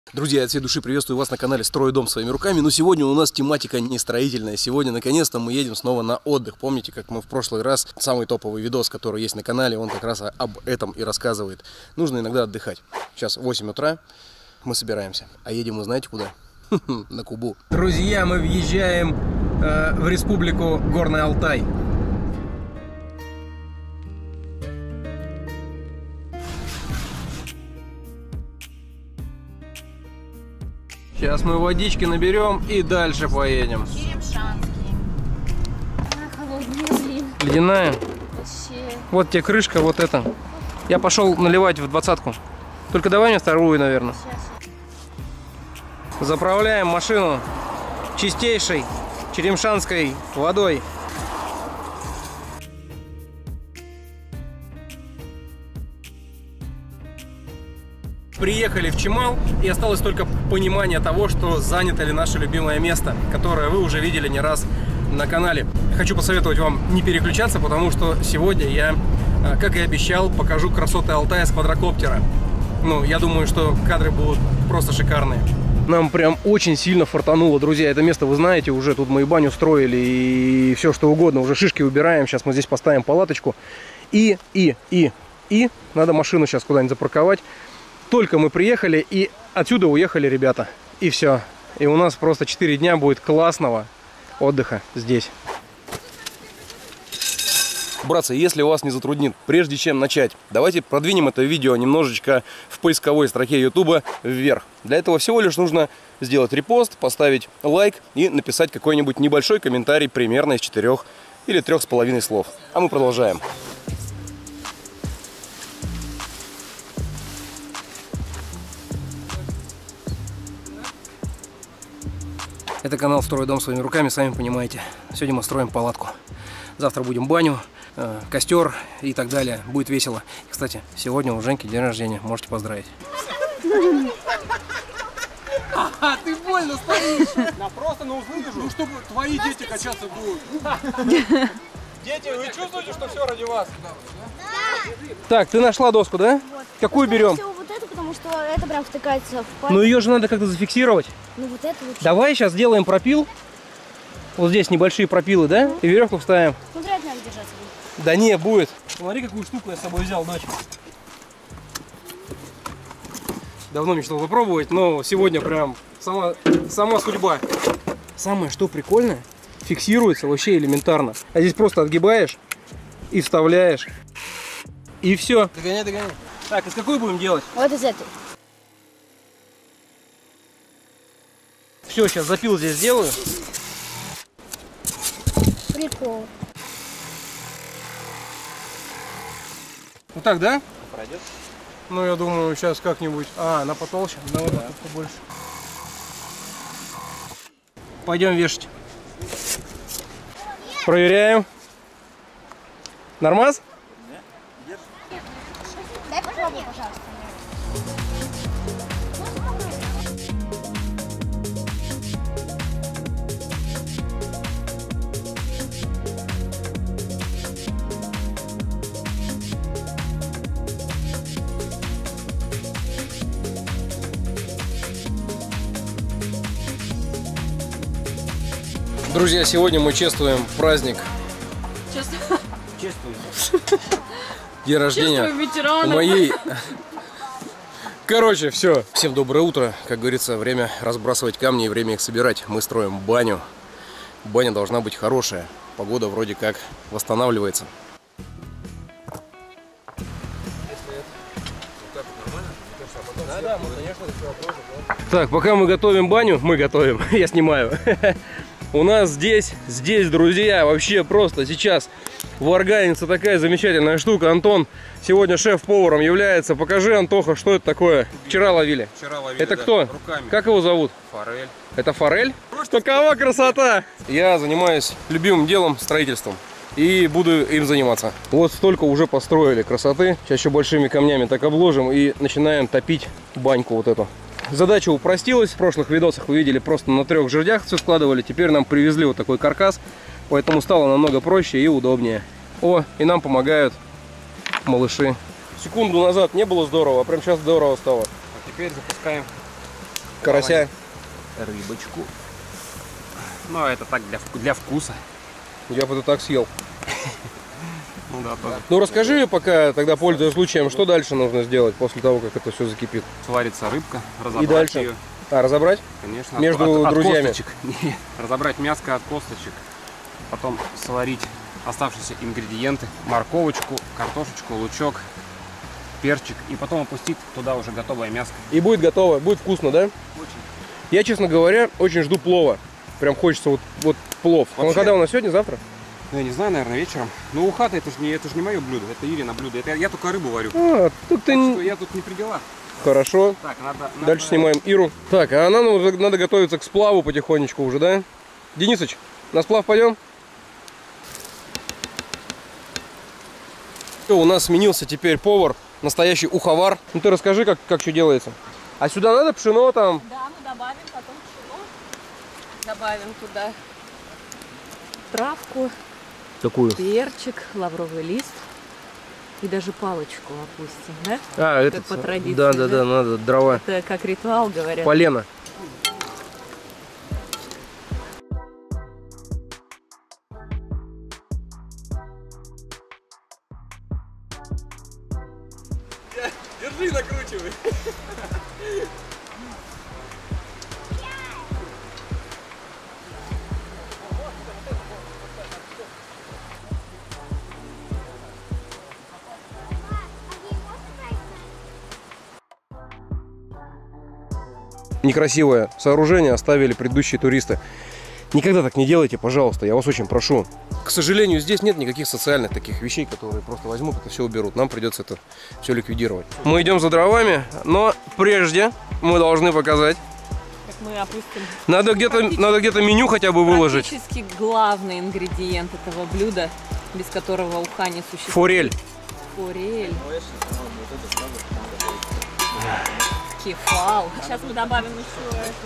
Друзья, я от всей души приветствую вас на канале «Строю дом своими руками». Но сегодня у нас тематика не строительная. Сегодня, наконец-то, мы едем снова на отдых. Помните, как мы в прошлый раз, самый топовый видос, который есть на канале, он как раз об этом и рассказывает. Нужно иногда отдыхать. Сейчас 8 утра, мы собираемся. А едем мы знаете куда? На Кубу. Друзья, мы въезжаем в республику Горный Алтай. Сейчас мы водички наберем и дальше поедем. Черемшанский. Холодная, блин. Ледяная. Вообще. Вот тебе крышка, вот это. Я пошел наливать в 20-ку. Только давай мне вторую, наверное. Сейчас. Заправляем машину чистейшей черемшанской водой. Приехали в Чимал, и осталось только понимание того, что занято ли наше любимое место, которое вы уже видели не раз на канале. Хочу посоветовать вам не переключаться, потому что сегодня я, как и обещал, покажу красоты Алтая с квадрокоптера. Ну, я думаю, что кадры будут просто шикарные. Нам прям очень сильно фартануло, друзья. Это место вы знаете уже, тут мы и баню строили, и все что угодно. Уже шишки убираем, сейчас мы здесь поставим палаточку. И надо машину сейчас куда-нибудь запарковать. Только мы приехали, и отсюда уехали ребята. И все. И у нас просто 4 дня будет классного отдыха здесь. Братцы, если вас не затруднит, прежде чем начать, давайте продвинем это видео немножечко в поисковой строке YouTube вверх. Для этого всего лишь нужно сделать репост, поставить лайк и написать какой-нибудь небольшой комментарий примерно из 4 или 3,5 слов. А мы продолжаем. Это канал «Строю дом своими руками», сами понимаете. Сегодня мы строим палатку. Завтра будем баню, костер и так далее. Будет весело. И, кстати, сегодня у Женьки день рождения. Можете поздравить. А ты больно стоишь! Просто на узлы держу. Ну, чтобы твои дети качаться будут. Дети, вы чувствуете, что все ради вас? Так, ты нашла доску, да? Вот. Какую берем? Всего вот эту, потому что это прям втыкается в палец. Ну ее же надо как-то зафиксировать. Ну вот это лучше. Давай сейчас сделаем пропил. Вот здесь небольшие пропилы, да? И веревку вставим. Ну вряд ли надо держаться будет. Да не, будет. Смотри, какую штуку я с собой взял, дочь. Давно мечтал попробовать, но сегодня прям сама судьба. Самое, что прикольное, фиксируется вообще элементарно. А здесь просто отгибаешь и вставляешь. И все. Догоняй, догоняй. Так, из какой будем делать? Вот из этой. Все, сейчас запил здесь сделаю. Прикол. Вот так, да? Пройдет? Ну, я думаю, сейчас как-нибудь... А, она потолще, давай да. Побольше. Пойдем вешать. Проверяем. Нормас? Дай попробуй, пожалуйста. Друзья, сегодня мы чествуем праздник. День рождения у моей... Короче, все. Всем доброе утро. Как говорится, время разбрасывать камни и время их собирать. Мы строим баню. Баня должна быть хорошая. Погода вроде как восстанавливается. Так, пока мы готовим баню, я снимаю. У нас здесь, друзья, вообще просто сейчас варганится такая замечательная штука. Антон сегодня шеф-поваром является. Покажи, Антоха, что это такое. Вчера ловили. Это да, кто? Руками. Как его зовут? Форель. Это форель? Какова красота! Я занимаюсь любимым делом, строительством. И буду им заниматься. Вот столько уже построили красоты. Сейчас еще большими камнями так обложим и начинаем топить баньку вот эту. Задача упростилась. В прошлых видосах вы видели, просто на 3 жердях все складывали. Теперь нам привезли вот такой каркас. Поэтому стало намного проще и удобнее. О, и нам помогают малыши. Секунду назад не было здорово, а прям сейчас здорово стало. А теперь запускаем карася. Рыбочку. Ну, это так для вкуса. Я бы это так съел. Ну да, тоже. Ну расскажи пока, тогда пользуясь случаем, что дальше нужно сделать после того, как это все закипит? Сварится рыбка, разобрать И дальше? ее. А, разобрать? Конечно. Между от друзьями? косточек. Нет, разобрать мяско от косточек. Потом сварить оставшиеся ингредиенты. Морковочку, картошечку, лучок, перчик. И потом опустить туда уже готовое мяско. И будет готово, будет вкусно, да? Очень. Я, честно говоря, очень жду плова. Прям хочется вот плов. Он Вообще? когда у нас сегодня, завтра? Ну, я не знаю, наверное, вечером. Ну, ухата, это же не мое блюдо, это Ирина блюдо. Это я только рыбу варю. А, тут ты... Так что я тут не при делах. Хорошо. Так, надо... Дальше снимаем Иру. Так, а нам уже надо готовиться к сплаву потихонечку уже, да? Денисыч, на сплав пойдем? Все, у нас сменился теперь повар, настоящий уховар. Ну ты расскажи, как что делается. А сюда надо пшено там? Да, мы добавим потом пшено. Добавим туда травку, Какую? перчик, лавровый лист и даже палочку опустим, да? А, это по традиции, да, да? надо дрова. Это как ритуал, говорят. Полено. Держи, накручивай. Некрасивое сооружение оставили предыдущие туристы. Никогда так не делайте, пожалуйста, я вас очень прошу. К сожалению, здесь нет никаких социальных таких вещей, которые просто возьмут, это все уберут. Нам придется это все ликвидировать. Мы идем за дровами, но прежде мы должны показать. Как мы опустим. Надо где-то меню хотя бы выложить. Практически главный ингредиент этого блюда, без которого уха не существует. Форель. Форель. Кефал. Сейчас мы добавим еще эту...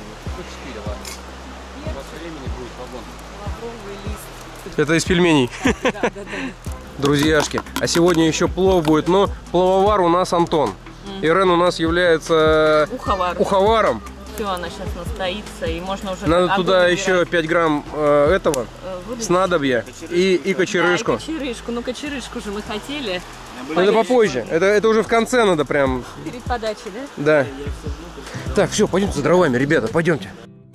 Лавровый лист. Это из пельменей. Да. Друзьяшки. А сегодня еще плов будет, но плововар у нас Антон. Ирен у нас является уховаром. Все, она сейчас настоится, и можно уже... Надо туда еще 5 грамм этого снадобья и кочерышку. Да, и кочерышку. Ну, кочерышку же мы хотели. Но это попозже. Это уже в конце надо прям... Перед подачей, да? Да. Так, все, пойдемте за дровами, ребята, пойдемте.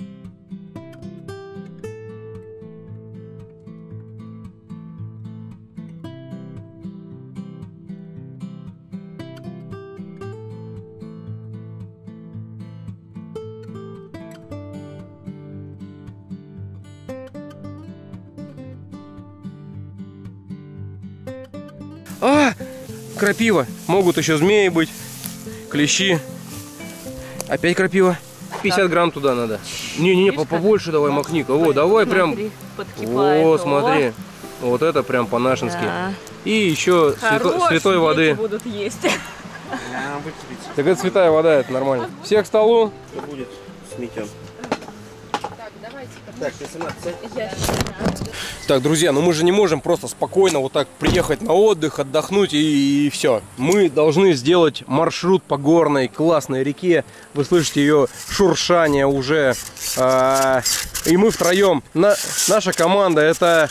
А, крапива. Могут еще змеи быть, клещи. Опять крапива. 50 грамм туда надо. Не, побольше давай, макни-ка. О, давай прям. О, смотри. Вот это прям по-нашенски. Да. И еще святой воды. Будут есть. Так это святая вода, это нормально. Всех к столу. Что будет сметен? Так, давайте. Так, ты сама сядь. Так, друзья, ну мы же не можем просто спокойно вот так приехать на отдых, отдохнуть и все. Мы должны сделать маршрут по горной классной реке. Вы слышите ее шуршание уже. И мы втроем. Наша команда это...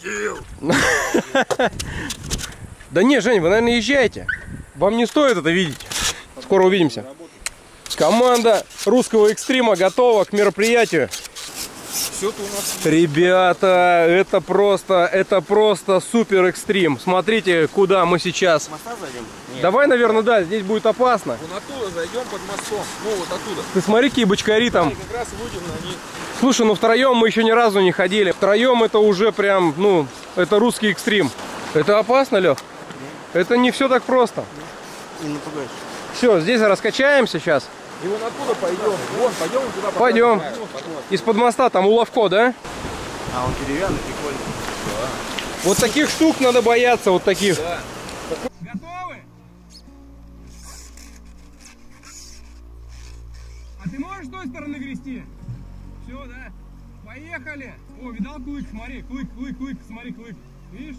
Да не, Жень, вы, наверное, езжайте. Вам не стоит это видеть. Скоро увидимся. Команда русского экстрима готова к мероприятию. Ребята, это просто супер экстрим. Смотрите, куда мы сейчас. Моста зайдем? Нет. Давай, наверное, да, здесь будет опасно. Вон оттуда зайдем под мостом. Ну, вот оттуда. Ты смотри, какие бочкари там. И как раз выйдем на них. Слушай, ну втроем мы еще ни разу не ходили. Втроем это уже прям, ну, это русский экстрим. Это опасно, Лех? Это не все так просто. Не напугаешь. Все, здесь раскачаемся сейчас. И вон оттуда пойдем. Вон, пойдем туда. Пойдем. Из-под моста там уловко, да? А он деревянный, прикольный. Вот таких штук надо бояться, вот таких. Да. Готовы? А ты можешь с той стороны грести? Все, да? Поехали! О, видал клык? Смотри, клык, смотри, клык. Видишь?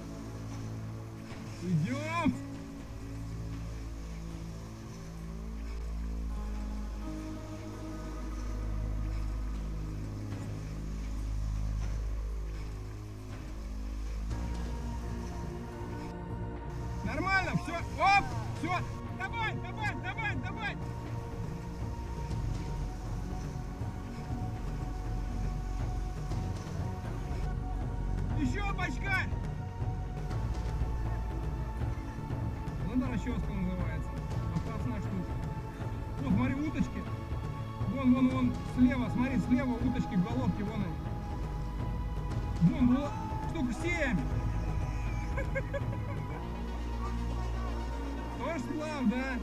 Идем! Расческа называется. Опасная штука. Вот, смотри, уточки. Вон, слева, смотри, слева уточки в головке, вон они. Вон, вот, штук 7. Тоже сплав, да?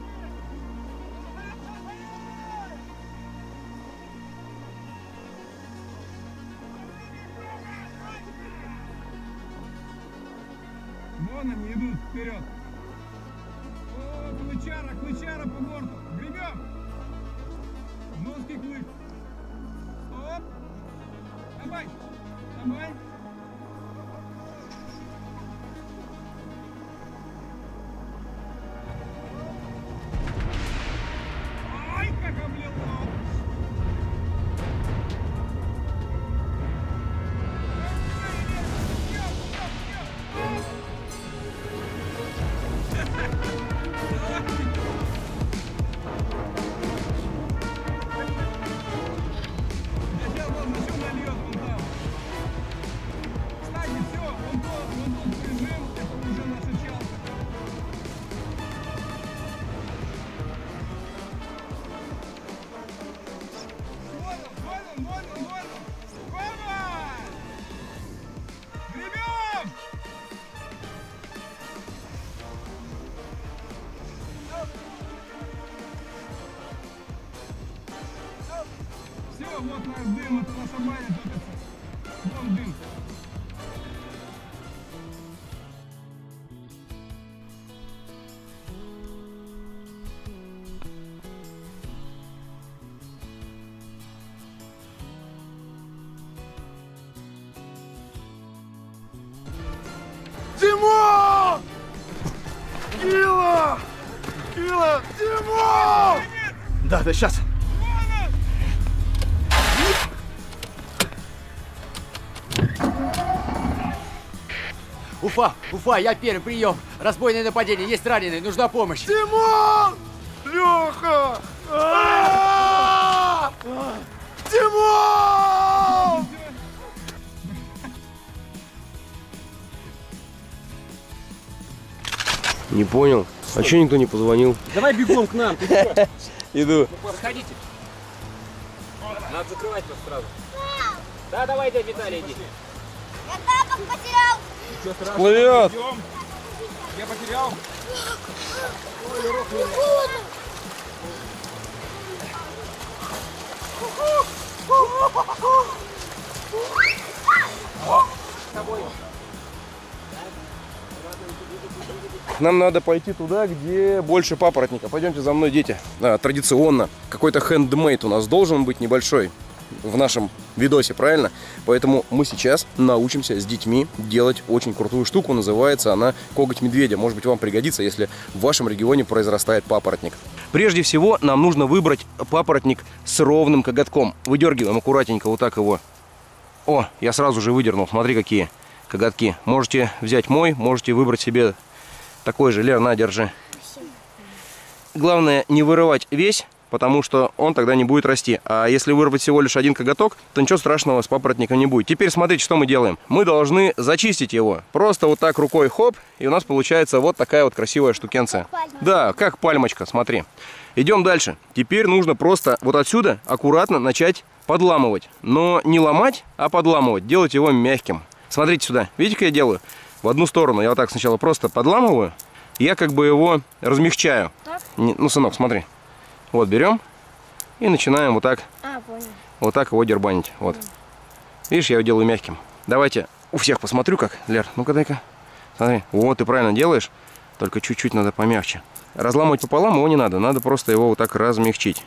Вон они идут вперед. О, клычара по борту. Гребем. Жесткий клык. Стоп. Давай. Ай, как облило. Вот наш дым, это наша баня топится. Вон дым. Димон! Кила! Димон! Да, сейчас. Уфа, я первый, прием. Разбойное нападение, есть раненый, нужна помощь. Димон! Леха! Димон! Не понял. А че никто не позвонил? Давай бегом к нам. Иду. Подходите. Надо закрывать нас сразу. Да, давай, дядя Виталий, иди. Я тапок потерял. Плывет. Я потерял. Нам надо пойти туда, где больше папоротника. Пойдемте за мной, дети. Традиционно какой-то хендмейд у нас должен быть небольшой в нашем видосе, правильно? Поэтому мы сейчас научимся с детьми делать очень крутую штуку. Называется она коготь медведя. Может быть, вам пригодится, если в вашем регионе произрастает папоротник. Прежде всего, нам нужно выбрать папоротник с ровным коготком. Выдергиваем аккуратненько вот так его. О, я сразу же выдернул. Смотри, какие коготки. Можете взять мой, можете выбрать себе такой же. Лер, на, держи. Главное не вырывать весь, потому что он тогда не будет расти. А если вырвать всего лишь один коготок, то ничего страшного с папоротником не будет. Теперь смотрите, что мы делаем. Мы должны зачистить его. Просто вот так рукой хоп, и у нас получается вот такая вот красивая штукенция. Да, как пальмочка, смотри. Идем дальше. Теперь нужно просто вот отсюда аккуратно начать подламывать. Но не ломать, а подламывать. Делать его мягким. Смотрите сюда. Видите, как я делаю? В одну сторону. Я вот так сначала просто подламываю. Я как бы его размягчаю. Ну, сынок, смотри. Вот берем и начинаем вот так. Понял. Вот так его дербанить. Вот. Видишь, я его делаю мягким. Давайте у всех посмотрю как. Лер, ну-ка дай-ка. Смотри. Вот, ты правильно делаешь. Только чуть-чуть надо помягче. Разламывать пополам его не надо. Надо просто его вот так размягчить.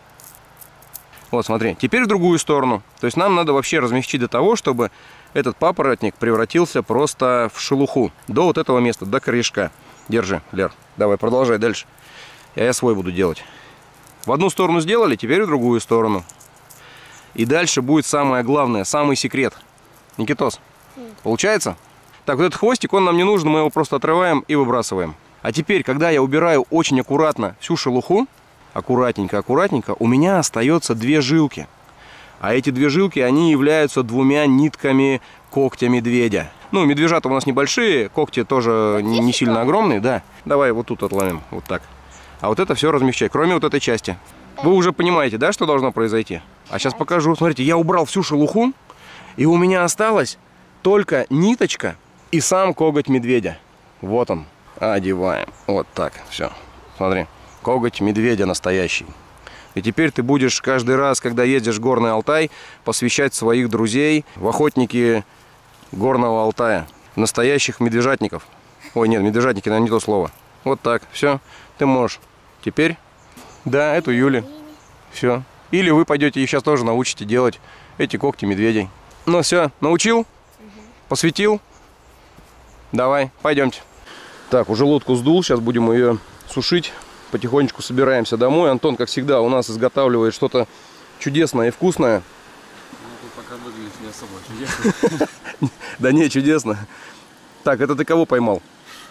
Вот, смотри. Теперь в другую сторону. То есть нам надо вообще размягчить до того, чтобы этот папоротник превратился просто в шелуху. До вот этого места, до корешка. Держи, Лер. Давай, продолжай дальше. Я свой буду делать. В одну сторону сделали, теперь в другую сторону. И дальше будет самое главное, самый секрет. Никитос, получается? Так, вот этот хвостик, он нам не нужен, мы его просто отрываем и выбрасываем. А теперь, когда я убираю очень аккуратно всю шелуху, аккуратненько, аккуратненько, у меня остается две жилки. А эти две жилки, они являются двумя нитками когтя медведя. Ну, медвежата у нас небольшие, когти тоже не сильно огромные, да. Давай вот тут отломим, вот так. А вот это все размягчай, кроме вот этой части. Вы уже понимаете, да, что должно произойти? А сейчас покажу. Смотрите, я убрал всю шелуху, и у меня осталась только ниточка и сам коготь медведя. Вот он. Одеваем. Вот так. Все. Смотри. Коготь медведя настоящий. И теперь ты будешь каждый раз, когда едешь в Горный Алтай, посвящать своих друзей в охотники Горного Алтая. Настоящих медвежатников. Ой, нет, медвежатники, наверное, не то слово. Вот так. Все. Ты можешь. Теперь, да, эту Юли. Все. Или вы пойдете и сейчас тоже научите делать эти когти медведей. Ну все, научил? Посвятил? Давай, пойдемте. Так, уже лодку сдул, сейчас будем ее сушить. Потихонечку собираемся домой. Антон, как всегда, у нас изготавливает что-то чудесное и вкусное. Ну, тут пока выглядит не особо чудесно. Да не, чудесно. Так, это ты кого поймал?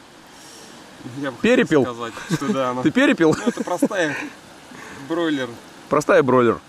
Перепел? Ты перепел? Ну, это простая бройлер. Простая бройлер.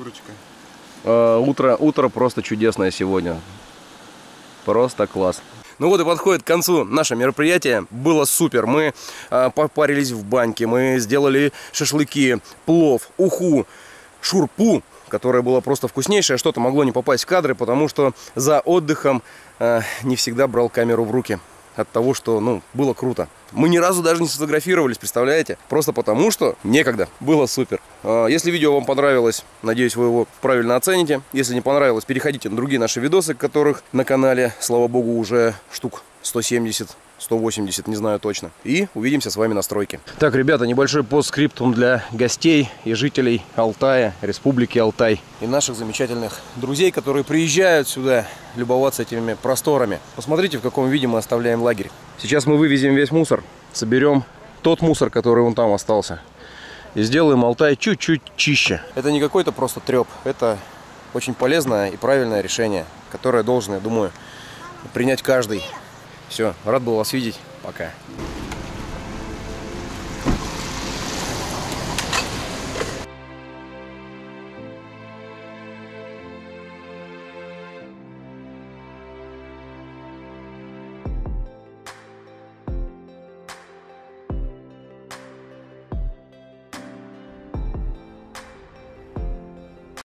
Курочка. Утро просто чудесное сегодня. Просто класс. Ну вот и подходит к концу наше мероприятие. Было супер. Мы попарились в баньке, мы сделали шашлыки, плов, уху, шурпу, которая была просто вкуснейшая. Что-то могло не попасть в кадры, потому что за отдыхом не всегда брал камеру в руки. От того, что, ну, было круто. Мы ни разу даже не сфотографировались, представляете? Просто потому, что некогда. Было супер. Если видео вам понравилось, надеюсь, вы его правильно оцените. Если не понравилось, переходите на другие наши видосы, которых на канале, слава богу, уже штук 170, 180, не знаю точно. И увидимся с вами на стройке. Так, ребята, небольшой постскриптум для гостей и жителей Алтая, Республики Алтай. И наших замечательных друзей, которые приезжают сюда любоваться этими просторами. Посмотрите, в каком виде мы оставляем лагерь. Сейчас мы вывезем весь мусор, соберем тот мусор, который вон там остался. И сделаем Алтай чуть-чуть чище. Это не какой-то просто треп. Это очень полезное и правильное решение, которое должен, я думаю, принять каждый. Все, рад был вас видеть. Пока.